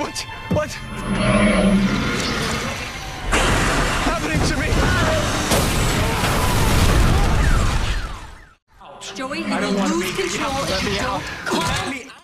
What's happening to me? Joey, you will lose control if you don't calm.